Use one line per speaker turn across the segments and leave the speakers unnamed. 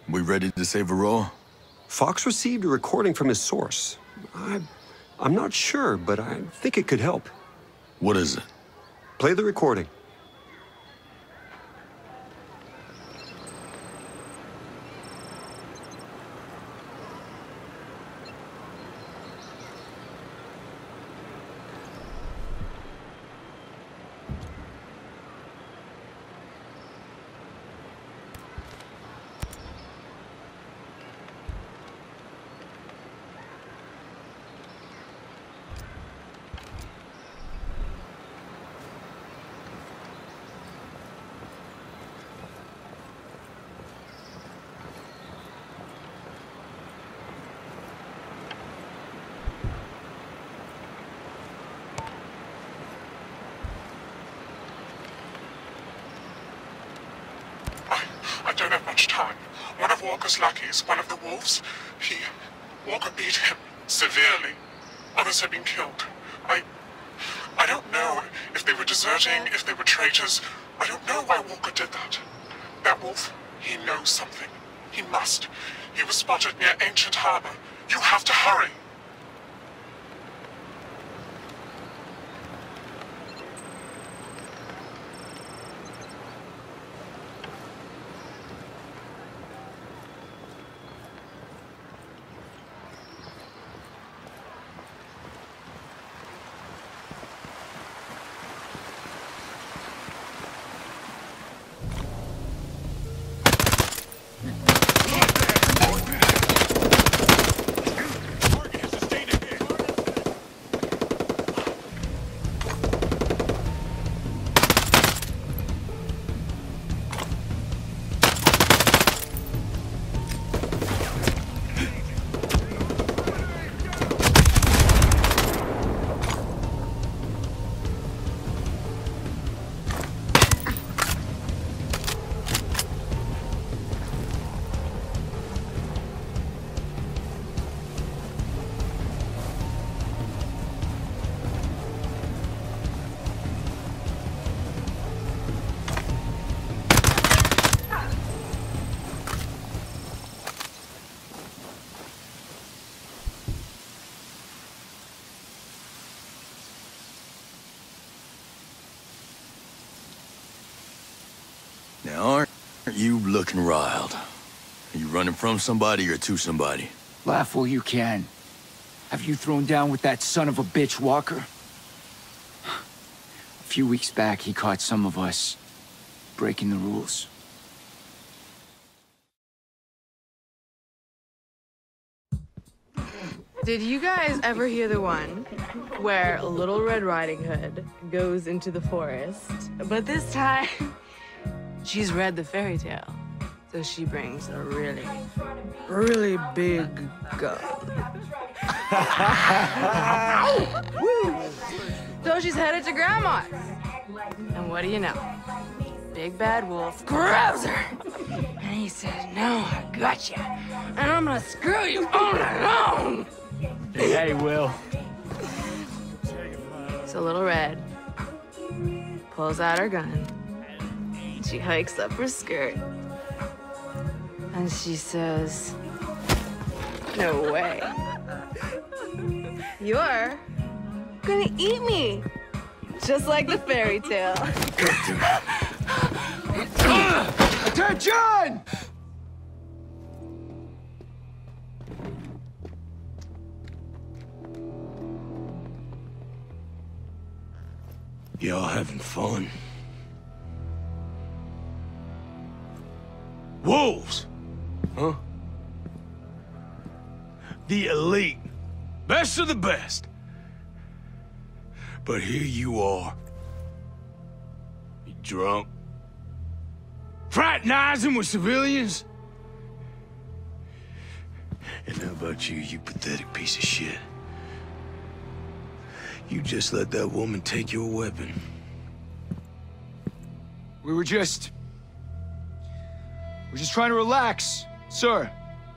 We ready to save Auroa?
Fox received a recording from his source. I'm not sure, but I think it could help.
What is it?
Play the recording.
I don't have much time. One of Walker's lackeys, one of the wolves, Walker beat him severely. Others have been killed. I don't know if they were deserting, if they were traitors. I don't know why Walker did that. That wolf, he knows something. He must. He was spotted near Ancient Harbor. You have to hurry.
Now, aren't you looking riled? Are you running from somebody or to somebody?
Laugh while you can. Have you thrown down with that son of a bitch Walker? A few weeks back, he caught some of us breaking the rules.
Did you guys ever hear the one where Little Red Riding Hood goes into the forest, but this time she's read the fairy tale, so she brings a really, really big gun. So she's headed to Grandma's. And what do you know? Big bad wolf grabs her. And he says, "No, I got you. And I'm gonna screw you all alone."
Hey, Will.
So Little Red pulls out her gun. She hikes up her skirt. And she says, "No way. You're gonna eat me. Just like the fairy tale."
Attention!
Y'all having fun? Wolves! Huh? The elite. Best of the best. But here you are. You drunk? Fraternizing with civilians? And how about you, you pathetic piece of shit? You just let that woman take your weapon.
We're just trying to relax, sir.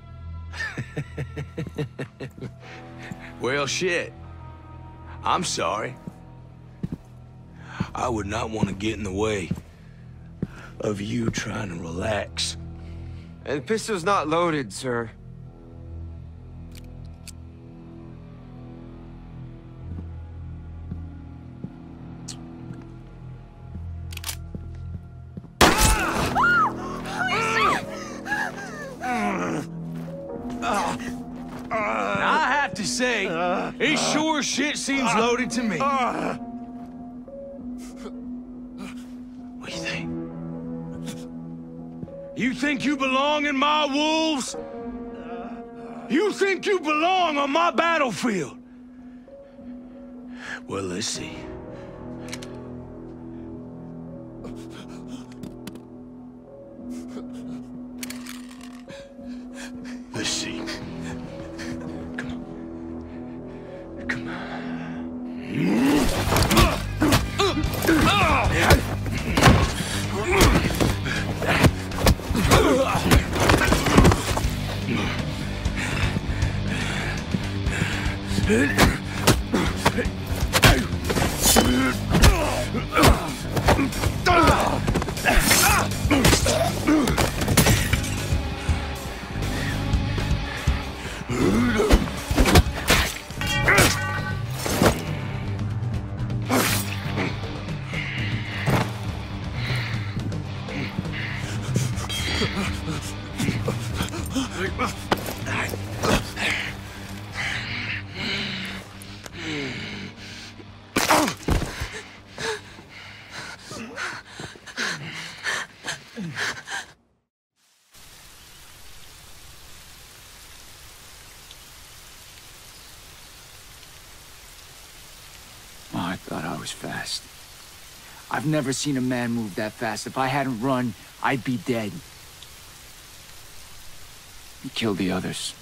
Well, shit. I'm sorry. I would not want to get in the way of you trying to relax.
And the pistol's not loaded, sir.
I have to say, it sure as shit seems loaded to me. What do you think? You think you belong in my wolves? You think you belong on my battlefield? Well, let's see. Let's see. Come on. I thought I was fast. I've never seen a man move that fast. If I hadn't run, I'd be dead. He killed the others.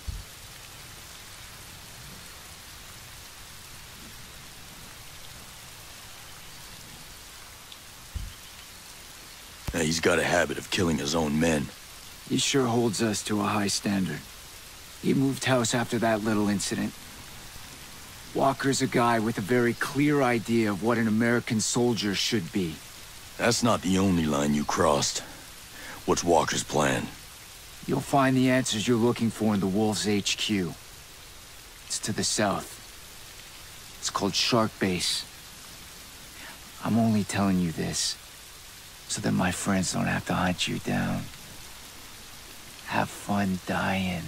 Now, he's got a habit of killing his own men.
He sure holds us to a high standard. He moved house after that little incident. Walker's a guy with a very clear idea of what an American soldier should be.
That's not the only line you crossed. What's Walker's plan?
You'll find the answers you're looking for in the Wolves HQ. It's to the south. It's called Shark Base. I'm only telling you this so that my friends don't have to hunt you down. Have fun dying.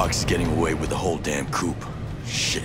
Fox is getting away with the whole damn coup. Shit.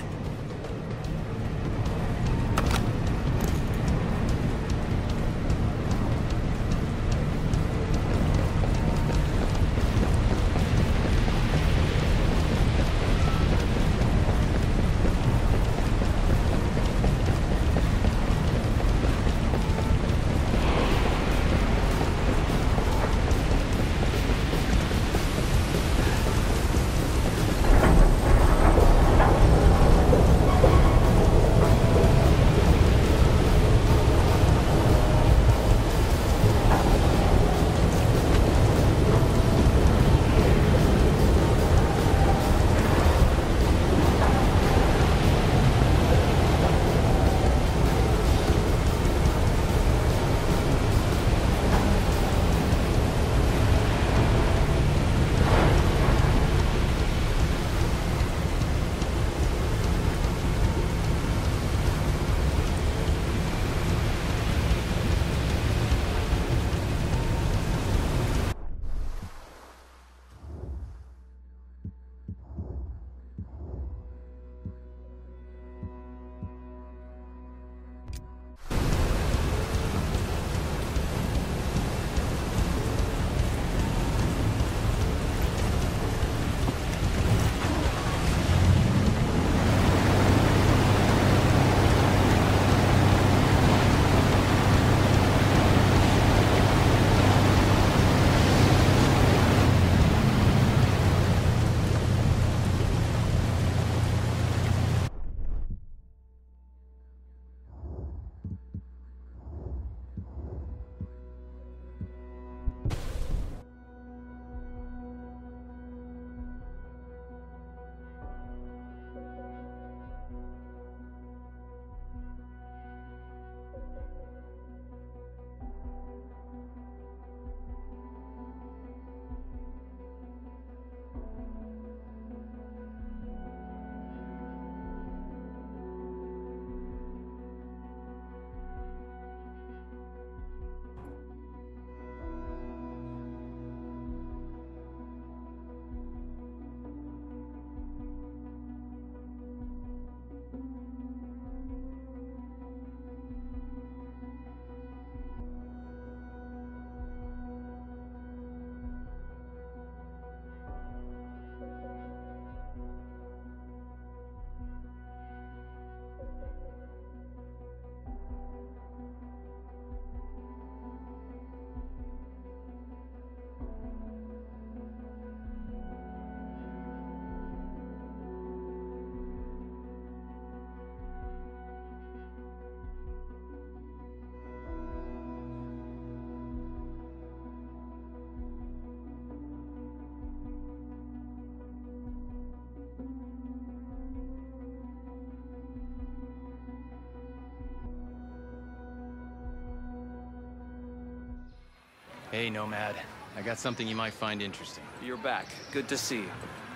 Hey, Nomad. I got something you might find interesting.
You're back. Good to see you.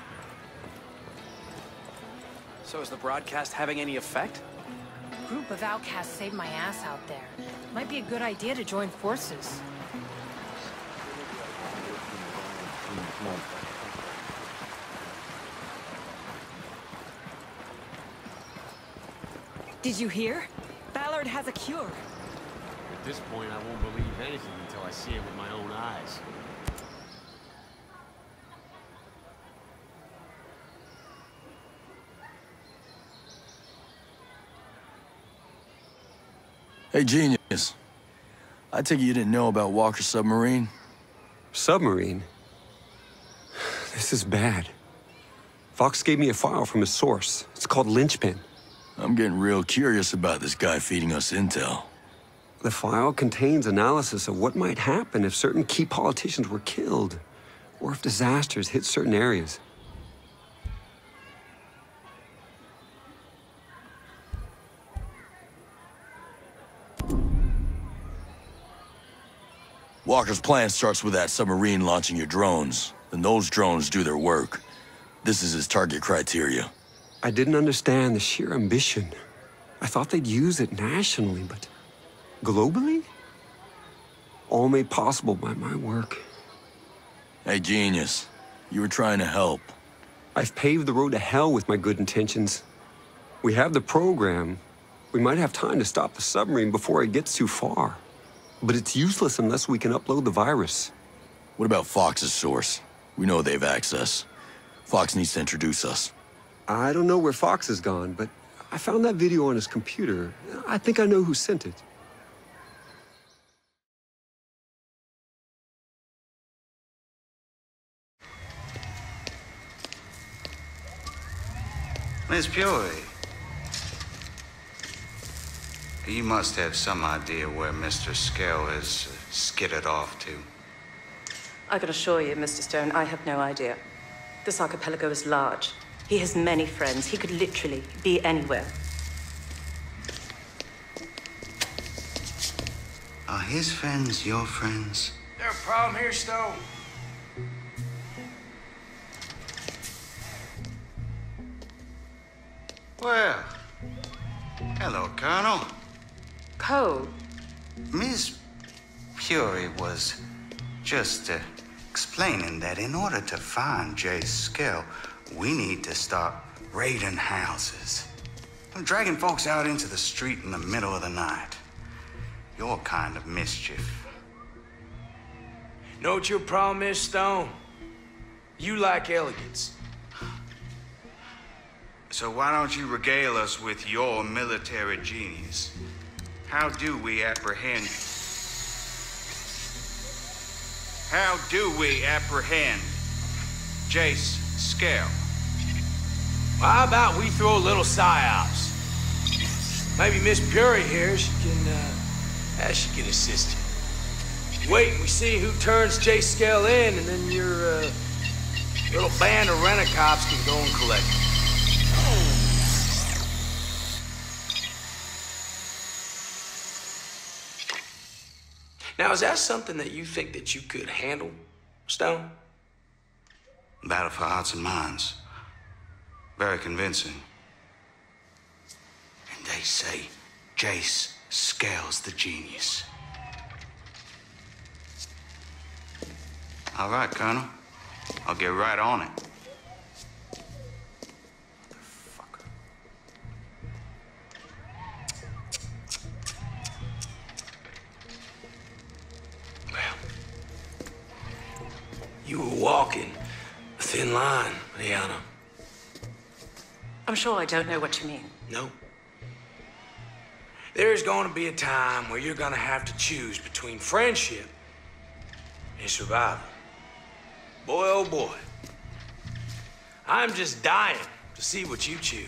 So is the broadcast having any effect?
A group of outcasts saved my ass out there. Might be a good idea to join forces.
Did you hear? Ballard has a cure.
At this point, I won't believe anything until I see it with my own eyes.
Hey, genius. I take it you didn't know about Walker's submarine?
Submarine? This is bad. Fox gave me a file from his source. It's called Linchpin.
I'm getting real curious about this guy feeding us intel.
The file contains analysis of what might happen if certain key politicians were killed, or if disasters hit certain areas.
Walker's plan starts with that submarine launching your drones. Then those drones do their work. This is his target criteria.
I didn't understand the sheer ambition. I thought they'd use it nationally, but globally? All made possible by my work.
Hey, genius. You were trying to help.
I've paved the road to hell with my good intentions. We have the program. We might have time to stop the submarine before it gets too far. But it's useless unless we can upload the virus.
What about Fox's source? We know they have access. Fox needs to introduce us.
I don't know where Fox has gone, but I found that video on his computer. I think I know who sent it.
Miss Peory, you must have some idea where Mr. Skell has skidded off to.
I can assure you, Mr. Stone, I have no idea. This archipelago is large. He has many friends. He could literally be anywhere.
Are his friends your friends?
There a problem here, Stone?
Well, hello, Colonel.
Cole.
Miss Fury was just explaining that in order to find Jay Skell, we need to start raiding houses. I'm dragging folks out into the street in the middle of the night. Your kind of mischief.
Know what your problem is, Stone? You lack elegance.
So why don't you regale us with your military genius? How do we apprehend... How do we apprehend Jace Skell?
Well, how about we throw a little psyops? Maybe Miss Fury here, she can assist you. Wait, we see who turns Jay Skell in, and then your little band of rent-a-cops can go and collect him. Now, is that something that you think that you could handle, Stone?
Battle for hearts and minds. Very convincing. And they say Jace Skell's the genius. All right, Colonel. I'll get right on it.
You were walking a thin line, Liana.
I'm sure I don't know what you mean.
No. There's going to be a time where you're going to have to choose between friendship and survival. Boy, oh boy. I'm just dying to see what you choose.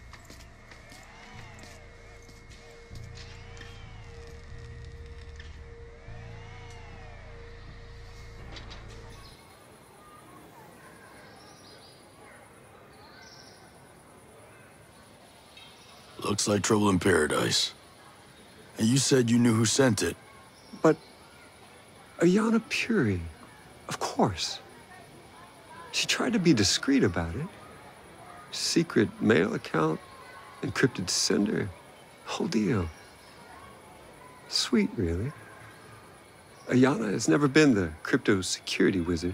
Looks like trouble in paradise. And you said you knew who sent it.
But Ayana Puri, of course. She tried to be discreet about it. Secret mail account, encrypted sender, whole deal. Sweet, really. Ayana has never been the crypto security wizard.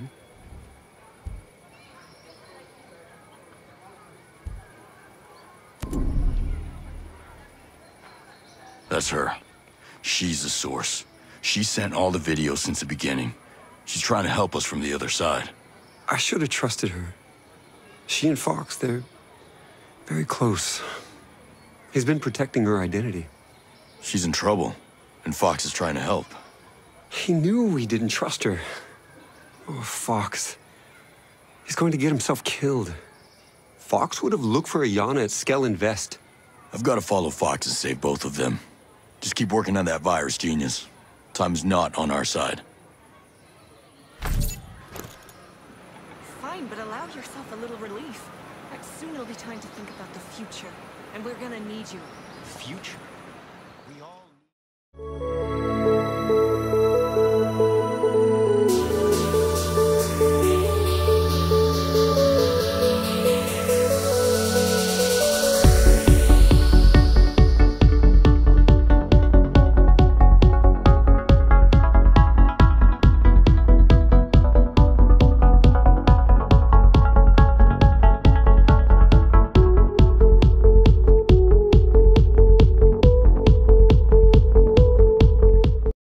That's her. She's the source. She sent all the videos since the beginning. She's trying to help us from the other side.
I should have trusted her. She and Fox, they're very close. He's been protecting her identity.
She's in trouble, and Fox is trying to help.
He knew we didn't trust her. Oh, Fox. He's going to get himself killed. Fox would have looked for Ayana at Skell Invest.
I've got to follow Fox and save both of them. Just keep working on that virus, genius. Time's not on our side.
Fine, but allow yourself a little relief. Soon it'll be time to think about the future. And we're gonna need you.
Future?